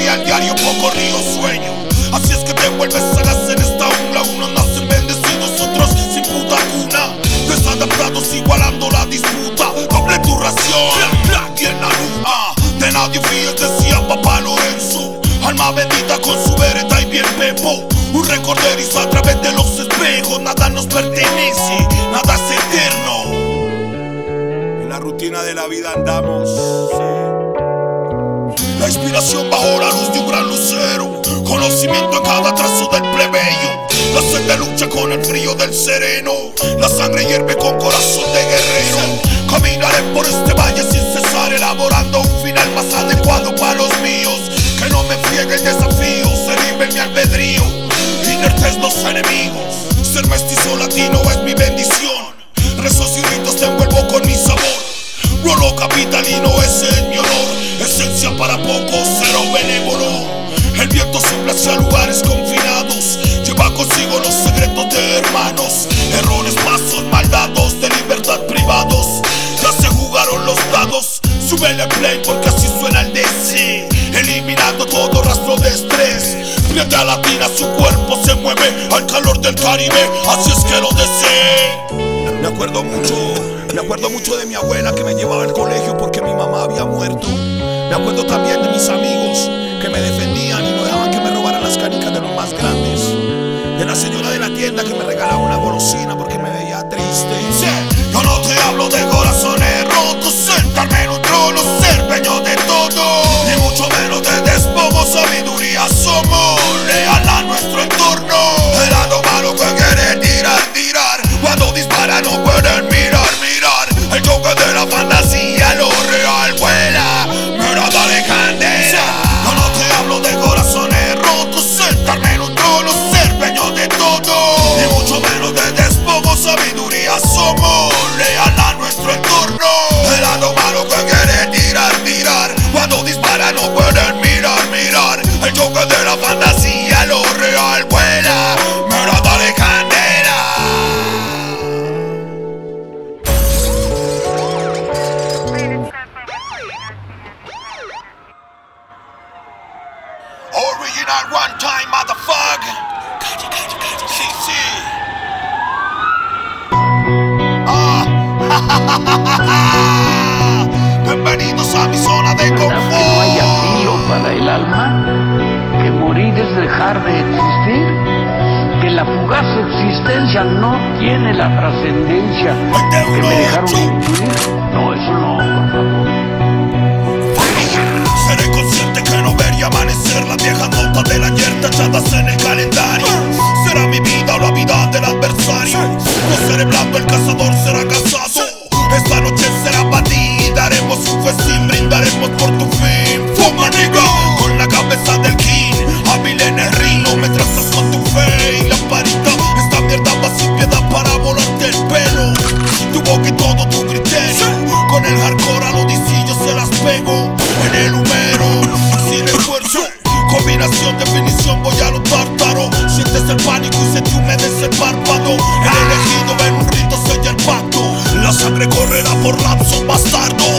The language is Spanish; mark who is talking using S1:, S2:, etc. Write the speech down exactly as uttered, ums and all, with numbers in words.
S1: al diario, poco río sueño. Así es que te vuelves sagaz en esta jungla. Unos nacen bendecidos, otros sin puta cuna. Desadaptados igualando la disputa. Doble tu ración, y en la luna. De nadie fíes, decía Papá Lorenzo. Alma bendita con su vereta y bien pepo. Un recorderizo a través de los espejos. Nada nos pertenece, nada es eterno. En la rutina de la vida andamos, sí. La inspiración bajo la luz de un gran lucero. Conocimiento en cada trazo del plebeyo. La sed de lucha con el frío del sereno. La sangre hierve con corazón de guerrero. Caminaré por este valle sin cesar, elaborando un final más adecuado para los míos. Que no me friegue el desafío, se libre mi albedrío. Inertes los enemigos. Ser mestizo latino es mi bendición. Rezos y ritos te envuelvo con mi sabor. Rolo capitalino, ese es mi honor. Esencia para pocos, cero benévolo. El viento sopla hacia lugares confinados. Lleva consigo los secretos de hermanos. Errores, pasos, maldados de libertad privados. Ya se jugaron los dados. Súbele el play porque así suena el D C. Eliminando todo rastro de estrés. Prieta latina, su cuerpo se mueve al calor del Caribe. Así es que lo desee. Me acuerdo mucho, me acuerdo mucho de mi abuela que me llevaba al colegio porque mi mamá había muerto. Me acuerdo también de mis amigos que me defendían y no dejaban que me robaran las canicas de los más grandes. De la señora de la tienda que me regalaba una golosina porque me veía triste. Sí. Yo no te hablo de corazones rotos, sentarme en un trono, ser dueño de todo. Ni mucho menos de despojo, sabiduría somos, leal a nuestro entorno. El lado malo que quiere tirar, tirar. Cuando dispara no pueden mirar, mirar. El toque de la fantasía, lo real vuela. Pero dale candela. Yo no te hablo de corazones rotos, sentarme en un trono, ser dueño de todo. Ni mucho menos de despojo, sabiduría somos, leal a nuestro entorno. El lado malo que quiere tirar, tirar. Cuando dispara no pueden mirar, mirar. El choque de la fantasía, lo real vuela. Pero dale candela. Original one time, motherfucker. Calle, calle, calle. Sí, sí. Ah. Bienvenidos a mi zona de confort.
S2: Que no hay asilo para el alma, que morir es dejar de existir, que la fugaz existencia no tiene la trascendencia que me dejaron intuir. No, eso no, por favor.
S1: Seré consciente que no vería amanecer las viejas notas del ayer tachadas en el calendario. Será mi vida o la vida del adversario. No seré blando, el cazador será cazado. Esta noche será para ti. Daremos un festín, brindaremos por tu fin. Fuma nigga, con la cabeza del king. Hábil en el rino, me trazas con tu fe. Y la parita, esta mierda va sin piedad para volarte el pelo. Tu boca y todo tu criterio. Con el hardcore a los dicillos se las pego. En el humero, sin esfuerzo. Combinación, definición, voy a lo tártaro. Sientes el pánico y se te humedece el párpado. El elegido en un rito sella el pacto. La sangre correrá por lapsos bastardos.